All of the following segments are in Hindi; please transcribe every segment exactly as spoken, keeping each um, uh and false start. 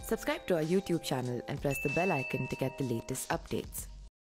Subscribe to our YouTube channel and press the bell icon to get the latest updates.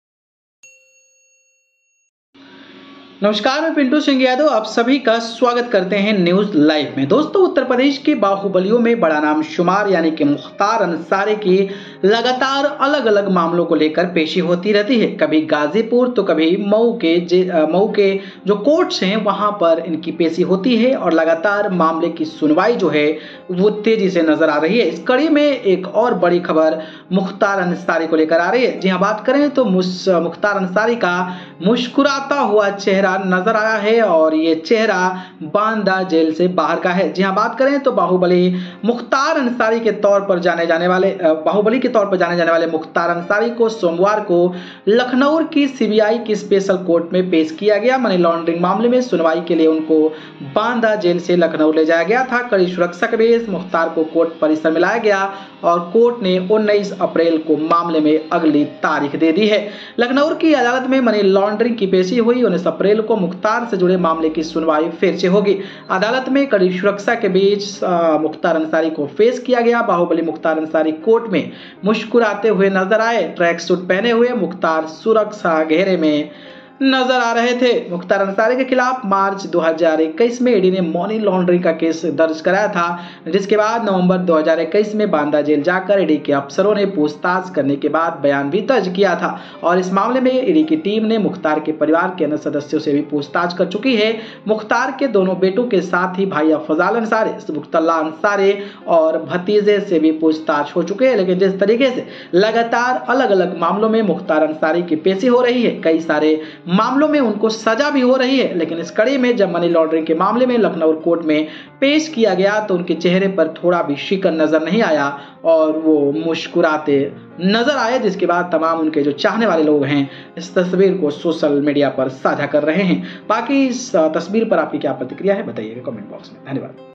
नमस्कार, मैं पिंटू सिंह यादव आप सभी का स्वागत करते हैं न्यूज लाइव में। दोस्तों, उत्तर प्रदेश के बाहुबलियों में बड़ा नाम शुमार यानी कि मुख्तार अंसारी की लगातार अलग अलग मामलों को लेकर पेशी होती रहती है। कभी गाजीपुर तो कभी मऊ के मऊ के जो कोर्ट्स हैं वहां पर इनकी पेशी होती है और लगातार मामले की सुनवाई जो है वो तेजी से नजर आ रही है। इस कड़ी में एक और बड़ी खबर मुख्तार अंसारी को लेकर आ रही है। जी हाँ, बात करें तो मुख्तार अंसारी का मुस्कुराता हुआ चेहरा नजर आया है और ये चेहरा बांदा जेल से बाहर का है। जी हाँ, बात करें तो बाहुबली मुख्तार अंसारी के तौर पर जाने जाने वाले बाहुबली के तौर पर जाने जाने वाले मुख्तार अंसारी को सोमवार को लखनऊ की सीबीआई की स्पेशल कोर्ट में पेश किया गया। मनी लॉन्ड्रिंग मामले में सुनवाई के लिए उनको बांदा जेल से लखनऊ ले जाया गया था। कड़ी सुरक्षा के बीच मुख्तार को कोर्ट परिसर में लाया गया और कोर्ट ने उन्नीस अप्रैल को मामले में अगली तारीख दे दी है। लखनऊ की अदालत में मनी लॉन्ड्रिंग की पेशी हुई। उन्नीस अप्रैल को मुख्तार से जुड़े मामले की सुनवाई फिर से होगी। अदालत में कड़ी सुरक्षा के बीच मुख्तार अंसारी को पेश किया गया। बाहुबली मुख्तार अंसारी कोर्ट में मुस्कुराते हुए नजर आए। ट्रैक सूट पहने हुए मुख्तार सुरक्षा घेरे में नजर आ रहे थे। मुख्तार अंसारी के खिलाफ मार्च दो हज़ार इक्कीस में ईडी ने मनी लॉन्ड्रिंग का केस दर्ज कराया था, जिसके बाद नवंबर दो हज़ार इक्कीस में बांदा जेल जाकर ईडी के अफसरों ने पूछताछ करने के बाद बयान भी दर्ज किया था। और इस मामले में ईडी की टीम ने मुख्तार के परिवार के अन्य सदस्यों से भी पूछताछ कर चुकी है। मुख्तार के दोनों बेटों के साथ ही भाई अफजाल अंसारी, सुबुक्तुल्ला अंसारी और भतीजे से भी पूछताछ हो चुके हैं। लेकिन जिस तरीके से लगातार अलग अलग मामलों में मुख्तार अंसारी की पेशी हो रही है, कई सारे मामलों में उनको सजा भी हो रही है, लेकिन इस कड़ी में जब मनी लॉन्ड्रिंग के मामले में लखनऊ कोर्ट में पेश किया गया तो उनके चेहरे पर थोड़ा भी शिकन नजर नहीं आया और वो मुस्कुराते नजर आए, जिसके बाद तमाम उनके जो चाहने वाले लोग हैं इस तस्वीर को सोशल मीडिया पर साझा कर रहे हैं। बाकी इस तस्वीर पर आपकी क्या प्रतिक्रिया है बताइएगा कमेंट बॉक्स में। धन्यवाद।